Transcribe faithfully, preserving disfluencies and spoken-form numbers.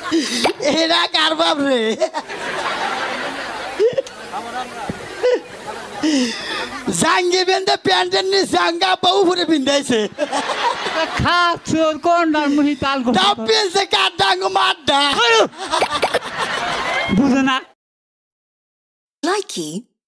এরা কার বাপ রে জাঙ্গি বেঁধে প্যান্টের নিচে জাঙ্গা বউ ফুরে বিন্ধাইছে খাচ্ছর কোনটার মুহি তাল ডাপিয়েছে কার ডাঙ্গ মারডা বুঝে না Likey